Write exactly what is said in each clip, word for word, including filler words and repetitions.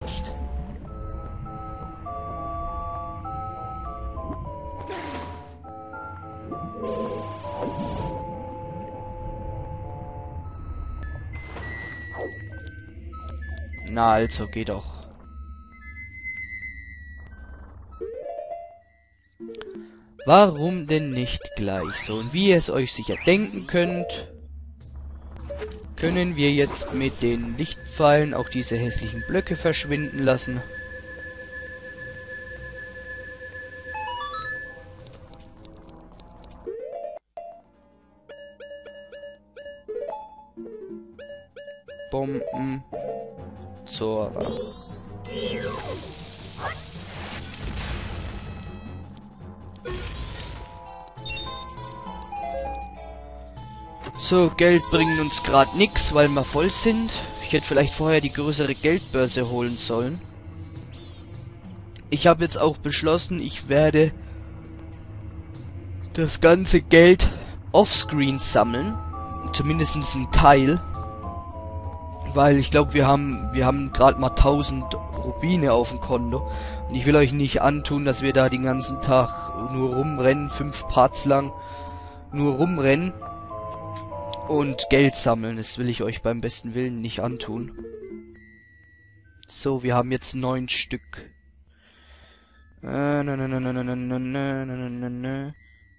Na also, geht doch. Warum denn nicht gleich so? Und wie ihr es euch sicher denken könnt, können wir jetzt mit den Lichtpfeilen auch diese hässlichen Blöcke verschwinden lassen. Bomben. Zora. So, Geld bringen uns gerade nix, weil wir voll sind. Ich hätte vielleicht vorher die größere Geldbörse holen sollen. Ich habe jetzt auch beschlossen, ich werde das ganze Geld offscreen sammeln. Zumindest ein Teil. Weil ich glaube, wir haben wir haben gerade mal tausend Rubine auf dem Konto. Und ich will euch nicht antun, dass wir da den ganzen Tag nur rumrennen, fünf Parts lang nur rumrennen und Geld sammeln. Das will ich euch beim besten Willen nicht antun. So, wir haben jetzt neun Stück. Äh, na, na, na, na, na, na, na, na, na, na.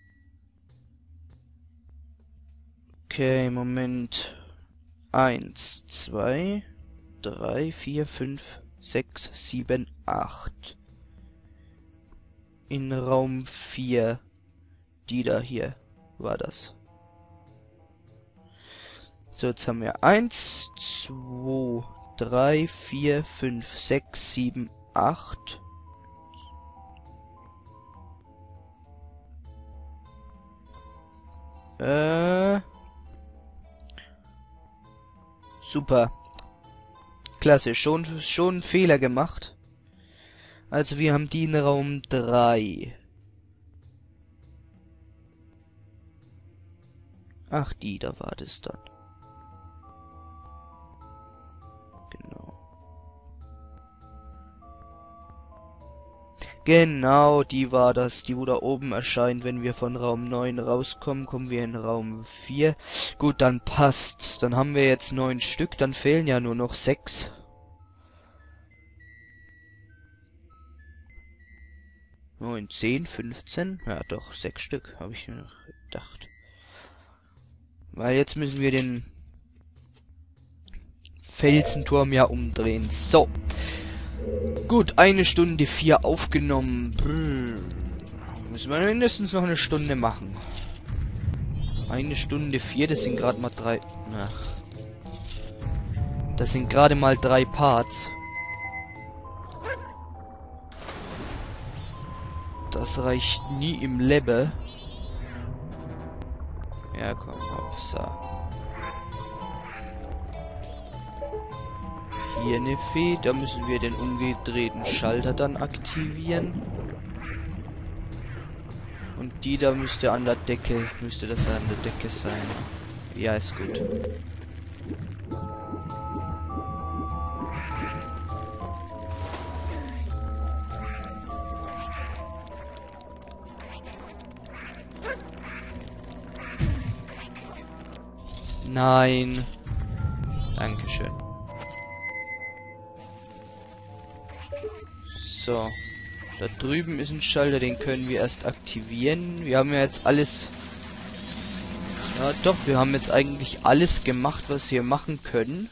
Okay, Moment. Eins, zwei, drei, vier, fünf, sechs, sieben, acht. In Raum vier. Die da hier war das. So, jetzt haben wir eins, zwei, drei, vier, fünf, sechs, sieben, acht. Äh. Super. Klasse, schon, schon einen Fehler gemacht. Also wir haben die in Raum drei. Ach, die, da war das dann. Genau. Genau, die war das, die wo da oben erscheint. Wenn wir von Raum neun rauskommen, kommen wir in Raum vier. Gut, dann passt's. Dann haben wir jetzt neun Stück, dann fehlen ja nur noch sechs. neun, zehn, fünfzehn? Ja doch, sechs Stück, habe ich mir noch gedacht. Weil jetzt müssen wir den Felsenturm ja umdrehen. So. Gut, eine Stunde vier aufgenommen. Hm. Müssen wir mindestens noch eine Stunde machen. Eine Stunde vier, das sind gerade mal drei. Ach. Das sind gerade mal drei Parts. Das reicht nie im Level. Ja, komm, hopp, so. Hier eine Fee, da müssen wir den umgedrehten Schalter dann aktivieren. Und die da müsste an der Decke, müsste das an der Decke sein. Ja, ist gut. Nein. Dankeschön. So. Da drüben ist ein Schalter, den können wir erst aktivieren. Wir haben ja jetzt alles... Ja doch, wir haben jetzt eigentlich alles gemacht, was wir machen können.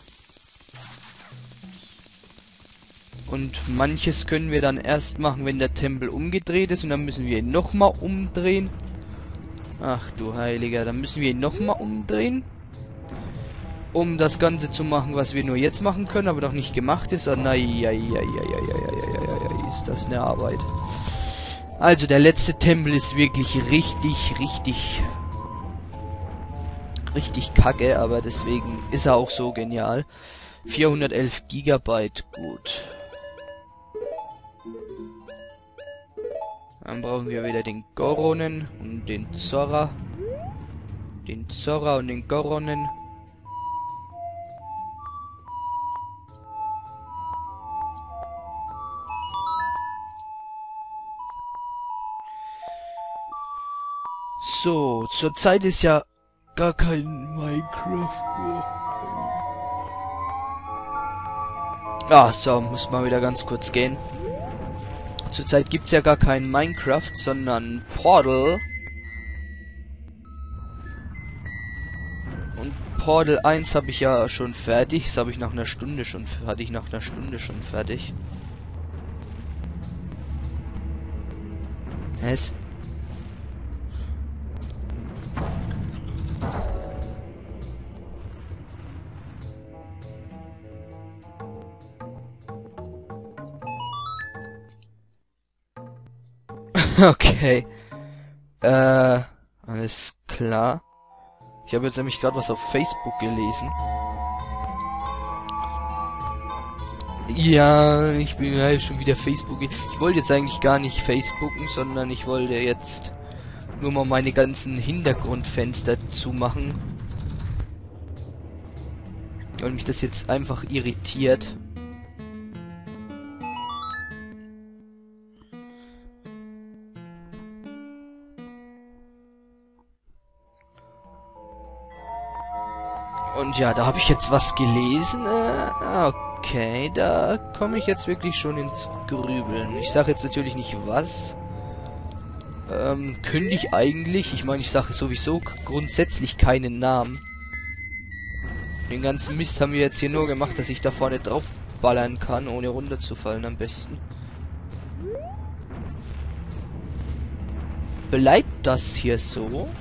Und manches können wir dann erst machen, wenn der Tempel umgedreht ist. Und dann müssen wir ihn nochmal umdrehen. Ach du Heiliger, dann müssen wir ihn nochmal umdrehen. Um das Ganze zu machen, was wir nur jetzt machen können, aber doch nicht gemacht ist. Oh nein, ja, ja, ja, ja, ja, ja, ja, ja, ist das eine Arbeit. Also, der letzte Tempel ist wirklich richtig, richtig, richtig kacke, aber deswegen ist er auch so genial. vierhundertelf Gigabyte, gut. Dann brauchen wir wieder den Goronen und den Zora. Den Zora und den Goronen. So, zurzeit ist ja gar kein Minecraft. Ah, so, muss mal wieder ganz kurz gehen. Zurzeit gibt's ja gar kein Minecraft, sondern Portal. Und Portal eins habe ich ja schon fertig. Das habe ich nach einer Stunde schon, hatte ich nach einer Stunde schon fertig. Was? Okay. Äh, alles klar. Ich habe jetzt nämlich gerade was auf Facebook gelesen. Ja, ich bin halt schon wieder Facebook. Ich wollte jetzt eigentlich gar nicht Facebooken, sondern ich wollte jetzt nur mal meine ganzen Hintergrundfenster zumachen. Weil mich das jetzt einfach irritiert. Und ja, da habe ich jetzt was gelesen. Äh, okay, da komme ich jetzt wirklich schon ins Grübeln. Ich sage jetzt natürlich nicht was. Ähm, könnte ich eigentlich, ich meine, ich sage sowieso grundsätzlich keinen Namen. Den ganzen Mist haben wir jetzt hier nur gemacht, dass ich da vorne drauf ballern kann, ohne runterzufallen am besten. Bleibt das hier so?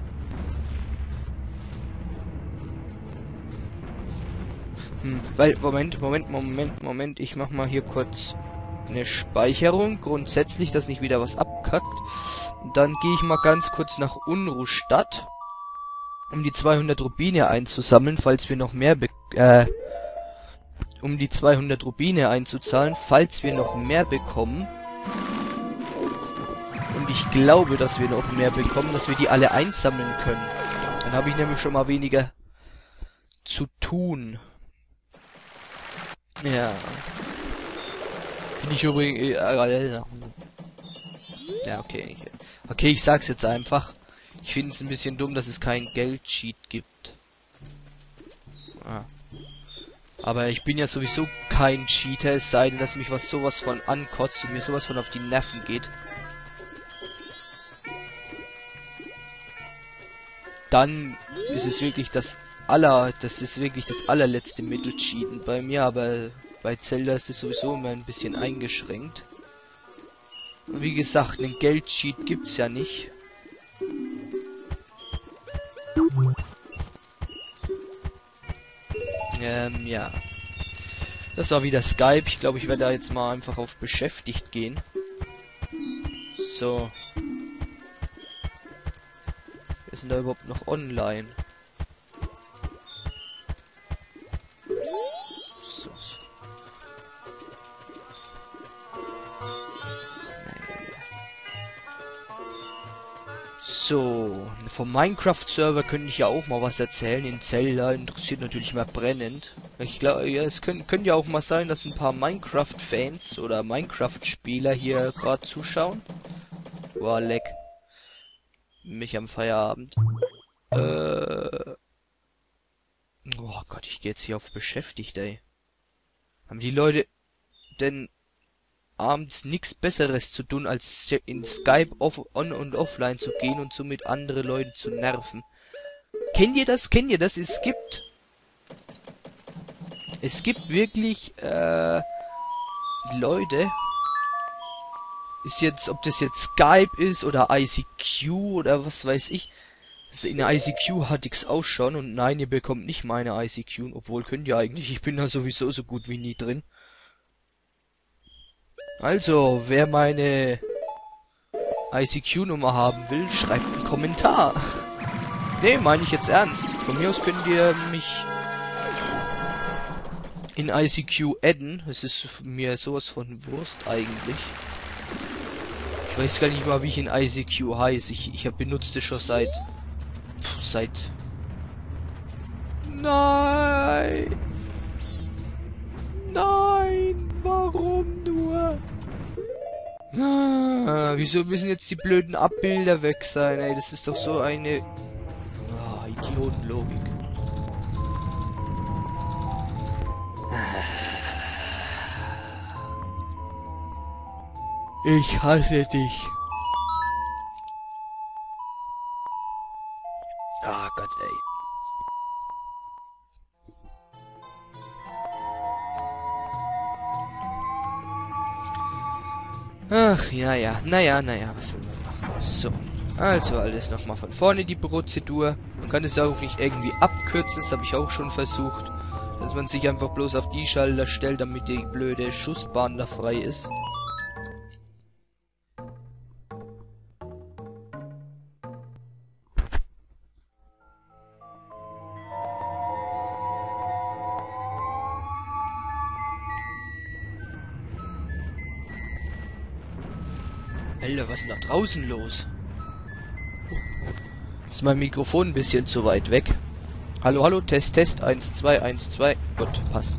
Hm, weil, Moment, Moment, Moment, Moment, ich mach mal hier kurz eine Speicherung, grundsätzlich, dass nicht wieder was abkackt. Und dann gehe ich mal ganz kurz nach Unruhstadt, um die zweihundert Rubine einzusammeln, falls wir noch mehr, be äh, um die zweihundert Rubine einzuzahlen, falls wir noch mehr bekommen. Und ich glaube, dass wir noch mehr bekommen, dass wir die alle einsammeln können. Dann habe ich nämlich schon mal weniger zu tun. Ja. Finde ich übrigens... Äh, ja, okay. Okay, ich sag's jetzt einfach. Ich finde es ein bisschen dumm, dass es kein Geldcheat gibt. Ah. Aber ich bin ja sowieso kein Cheater, es sei denn, dass mich was sowas von ankotzt und mir sowas von auf die Nerven geht. Dann ist es wirklich das aller, das ist wirklich das allerletzte Mittel cheaten bei mir, aber bei Zelda ist es sowieso immer ein bisschen eingeschränkt. Und wie gesagt, einen Geldcheat gibt's ja nicht. Ähm, ja. Das war wieder Skype. Ich glaube, ich werde da jetzt mal einfach auf beschäftigt gehen. So. Wir sind da überhaupt noch online. So. So, vom Minecraft-Server könnte ich ja auch mal was erzählen. In Zelda interessiert natürlich mal brennend. Ich glaube, ja, es können, können ja auch mal sein, dass ein paar Minecraft-Fans oder Minecraft-Spieler hier gerade zuschauen. Boah, leck. Mich am Feierabend. Äh. Oh Gott, ich gehe jetzt hier auf beschäftigt, ey. Haben die Leute denn abends nichts Besseres zu tun, als in Skype off on und offline zu gehen und somit andere Leute zu nerven? Kennt ihr das? Kennt ihr das? Es gibt... Es gibt wirklich, äh... Leute... Ist jetzt, ob das jetzt Skype ist oder I C Q oder was weiß ich. In der I C Q hatte ich's auch schon und nein, ihr bekommt nicht meine I C Q, obwohl könnt ihr eigentlich, ich bin da sowieso so gut wie nie drin. Also, wer meine I C Q-Nummer haben will, schreibt einen Kommentar. Ne, meine ich jetzt ernst. Von mir aus könnt ihr mich in I C Q adden. Es ist mir sowas von Wurst eigentlich. Ich weiß gar nicht mal, wie ich in I C Q heiße. Ich, ich habe benutzt es schon seit... Pff, seit... Nein! Nein! Warum nur? Ah, wieso müssen jetzt die blöden Abbilder weg sein, ey? Das ist doch so eine... Ah, Idiotenlogik. Ich hasse dich. Ah Gott, ey. Ach, ja, ja. Naja, naja, was will man machen? So. Also alles nochmal von vorne die Prozedur. Man kann es auch nicht irgendwie abkürzen, das habe ich auch schon versucht. Dass man sich einfach bloß auf die Schalter stellt, damit die blöde Schussbahn da frei ist. Alter, was ist denn da draußen los? Ist mein Mikrofon ein bisschen zu weit weg? Hallo, hallo, Test, Test, eins, zwei, eins, zwei. Gut, passt.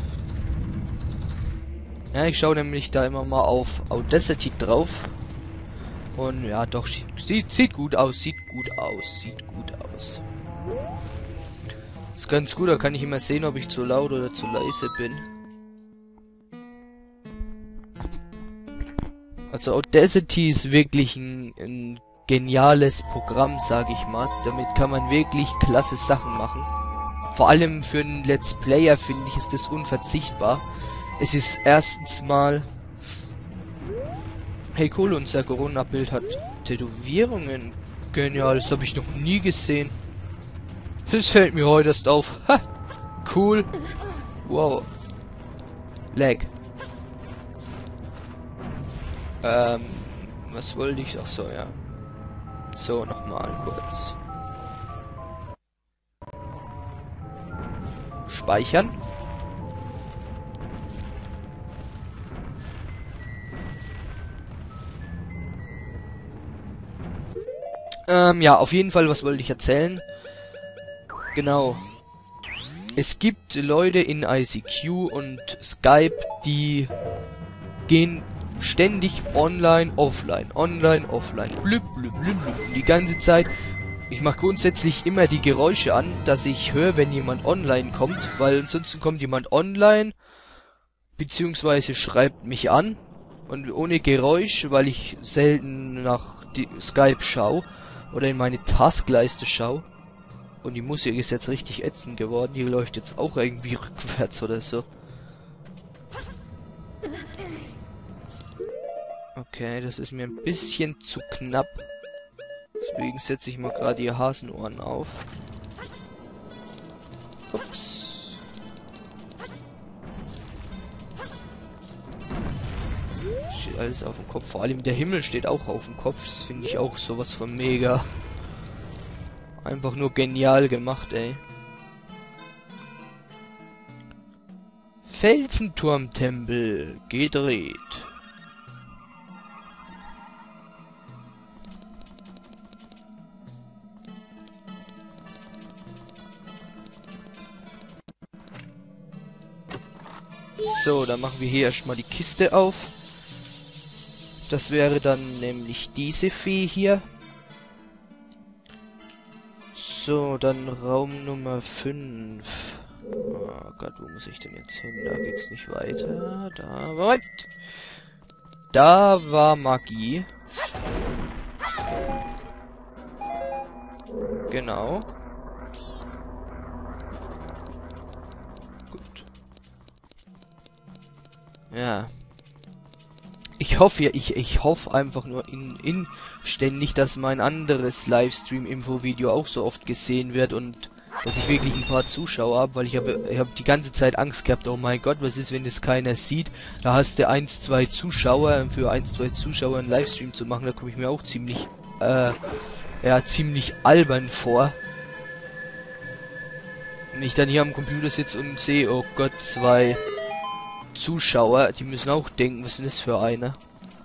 Ja, ich schaue nämlich da immer mal auf Audacity drauf. Und ja, doch, sieht, sieht gut aus, sieht gut aus, sieht gut aus. Ist ganz gut, da kann ich immer sehen, ob ich zu laut oder zu leise bin. Also Audacity ist wirklich ein, ein geniales Programm, sage ich mal. Damit kann man wirklich klasse Sachen machen. Vor allem für einen Let's Player, finde ich, ist das unverzichtbar. Es ist erstens mal... Hey cool, unser Corona-Bild hat Tätowierungen. Genial, das habe ich noch nie gesehen. Das fällt mir heute erst auf. Ha! Cool. Wow. Lag. Ähm, was wollte ich? Ach so, ja. So, nochmal kurz. Speichern. Ähm, ja, auf jeden Fall, was wollte ich erzählen? Genau. Es gibt Leute in I C Q und Skype, die gehen ständig online, offline, online, offline, blüb, blüb, blüb, blüb, die ganze Zeit. Ich mache grundsätzlich immer die Geräusche an, dass ich höre, wenn jemand online kommt, weil ansonsten kommt jemand online, beziehungsweise schreibt mich an, und ohne Geräusch, weil ich selten nach die Skype schaue, oder in meine Taskleiste schaue, und die Musik ist jetzt richtig ätzend geworden, die läuft jetzt auch irgendwie rückwärts oder so. Okay, das ist mir ein bisschen zu knapp. Deswegen setze ich mal gerade die Hasenohren auf. Ups. Steht alles auf dem Kopf. Vor allem der Himmel steht auch auf dem Kopf. Das finde ich auch sowas von mega. Einfach nur genial gemacht, ey. Felsenturmtempel gedreht. So, dann machen wir hier erstmal die Kiste auf. Das wäre dann nämlich diese Fee hier. So, dann Raum Nummer fünf. Oh Gott, wo muss ich denn jetzt hin? Da geht's nicht weiter. Da war... Da war Magie. Genau. Ja. Ich hoffe ja, ich, ich hoffe einfach nur in, inständig, dass mein anderes Livestream-Info-Video auch so oft gesehen wird und dass ich wirklich ein paar Zuschauer habe, weil ich habe ich hab die ganze Zeit Angst gehabt, oh mein Gott, was ist, wenn das keiner sieht? Da hast du eins, zwei Zuschauer, für eins, zwei Zuschauer einen Livestream zu machen, da komme ich mir auch ziemlich, äh, ja, ziemlich albern vor. Wenn ich dann hier am Computer sitze und sehe, oh Gott, zwei Zuschauer, die müssen auch denken, was ist das für eine?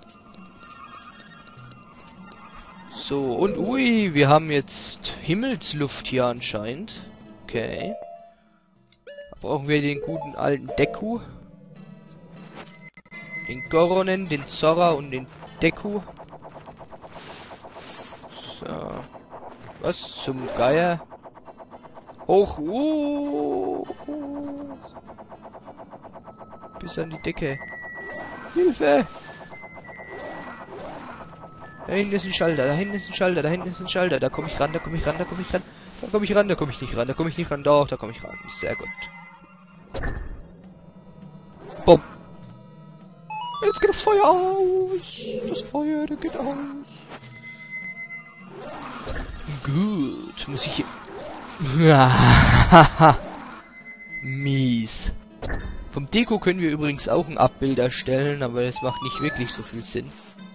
So, und ui, wir haben jetzt Himmelsluft hier anscheinend. Okay. Da brauchen wir den guten alten Deku. Den Goronen, den Zora und den Deko. So. Was zum Geier? Hoch. Uh, uh. Bis an die Decke. Hilfe! Da hinten ist ein Schalter, da hinten ist ein Schalter, da hinten ist ein Schalter. Da komme ich ran, da komme ich ran, da komme ich ran. Da komme ich ran, da komme ich nicht ran, da komme ich nicht ran. Doch, da komme ich ran. Sehr gut. Bumm. Jetzt geht das Feuer aus. Das Feuer, das geht aus. Gut. Muss ich hier... Mies. Vom Deko können wir übrigens auch ein Abbild erstellen, aber das macht nicht wirklich so viel Sinn.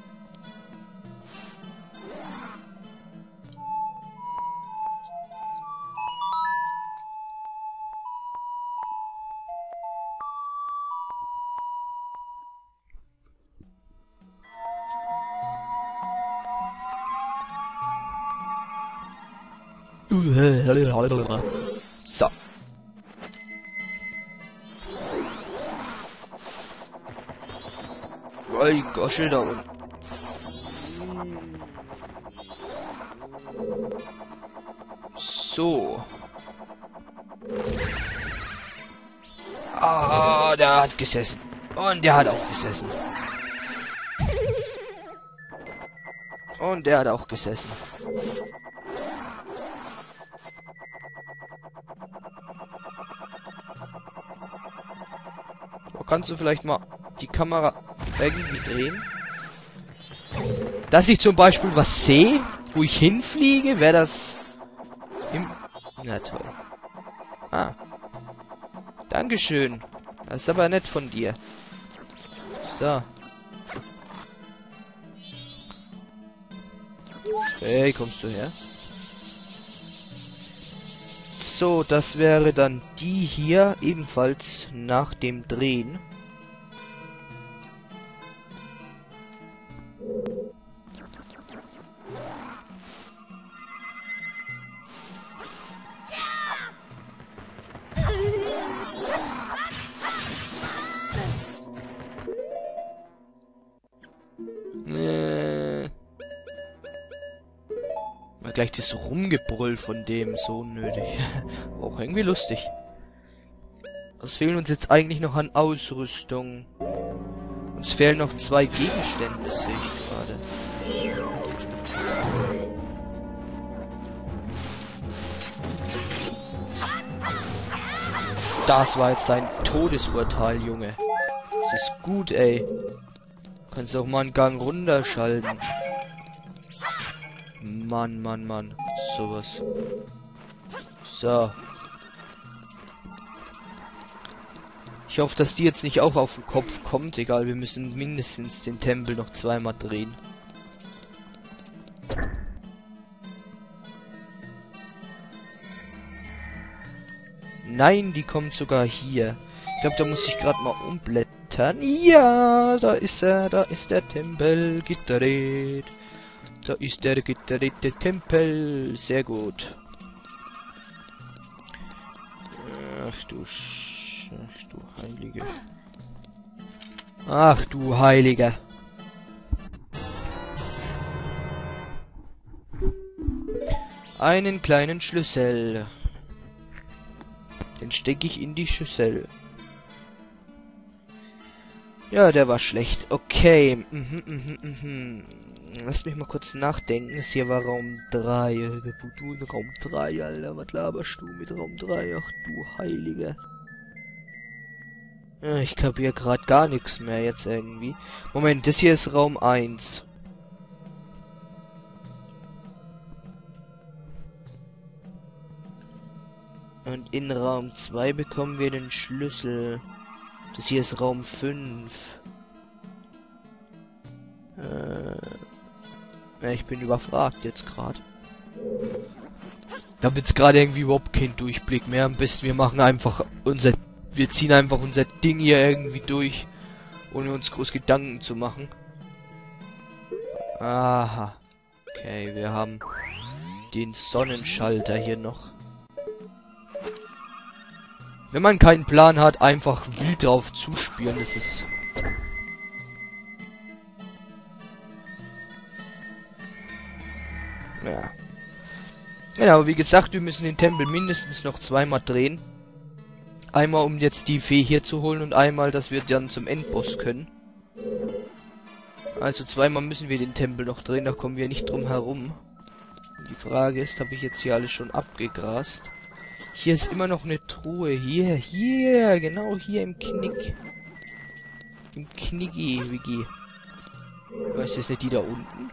So. Oi, Gosche da unten. So. Ah, der hat gesessen. Und der hat auch gesessen. Und der hat auch gesessen. So, kannst du vielleicht mal die Kamera irgendwie drehen? Dass ich zum Beispiel was sehe, wo ich hinfliege, wäre das im... Na toll. Ah. Dankeschön. Das ist aber nett von dir. So. Hey, kommst du her? So, das wäre dann die hier, ebenfalls nach dem Drehen. Äh. Mal gleich das Rumgebrüll von dem so unnötig. Auch irgendwie lustig. Es fehlen uns jetzt eigentlich noch an Ausrüstung. Uns fehlen noch zwei Gegenstände, sehe ich gerade. Das war jetzt ein Todesurteil, Junge. Das ist gut, ey. Kannst auch mal einen Gang runterschalten. Mann, Mann, Mann. Sowas. So. Ich hoffe, dass die jetzt nicht auch auf den Kopf kommt. Egal, wir müssen mindestens den Tempel noch zweimal drehen. Nein, die kommt sogar hier. Ich glaube, da muss ich gerade mal umblättern. Ja, da ist er. Da ist der Tempel gedreht. Da ist der gedrehte Tempel. Sehr gut. Ach du Sch... Ach du Heilige. Ach du Heilige. Einen kleinen Schlüssel. Den stecke ich in die Schüssel. Ja, der war schlecht. Okay. Mhm, mhm, mhm. Lass mich mal kurz nachdenken. Das hier war Raum drei. Du in Raum drei, Alter. Was laberst du mit Raum drei? Ach du Heilige. Ja, ich kapier gerade gar nichts mehr jetzt irgendwie. Moment, das hier ist Raum eins. Und in Raum zwei bekommen wir den Schlüssel. Das hier ist Raum fünf. Äh, ja, ich bin überfragt jetzt gerade. Ich habe jetzt gerade irgendwie überhaupt keinen Durchblick mehr. Am besten wir machen einfach unser... Wir ziehen einfach unser Ding hier irgendwie durch, ohne uns groß Gedanken zu machen. Aha. Okay, wir haben den Sonnenschalter hier noch. Wenn man keinen Plan hat, einfach wild drauf zuspielen, das ist... Ja. Genau, wie gesagt, wir müssen den Tempel mindestens noch zweimal drehen. Einmal, um jetzt die Fee hier zu holen und einmal, dass wir dann zum Endboss können. Also zweimal müssen wir den Tempel noch drehen, da kommen wir nicht drum herum. Und die Frage ist, habe ich jetzt hier alles schon abgegrast? Hier ist immer noch eine Truhe. Hier, hier, genau hier im Knick. Im Knicki, Wiki. Was ist nicht die da unten?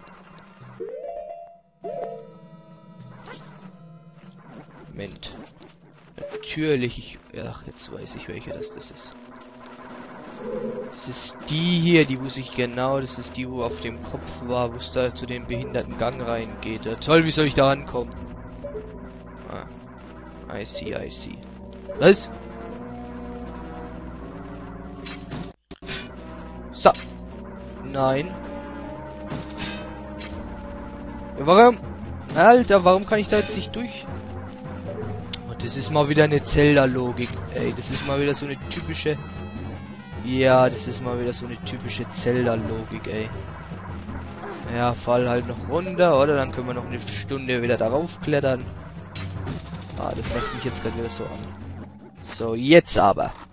Moment. Natürlich. Ich, ach, jetzt weiß ich, welche das, das ist. Das ist die hier, die wo sich genau, das ist die, wo auf dem Kopf war, wo es da zu dem behinderten Gang reingeht. Ja, toll, wie soll ich da rankommen? Ah. I see, I see. Was? So. Nein. Ja, warum? Alter, warum kann ich da jetzt nicht durch? Und das ist mal wieder eine Zelda-Logik. Ey, das ist mal wieder so eine typische... Ja, das ist mal wieder so eine typische Zelda-Logik, ey. Ja, fall halt noch runter, oder? Dann können wir noch eine Stunde wieder darauf klettern. Ah, das macht mich jetzt gerade wieder so an. So, jetzt aber.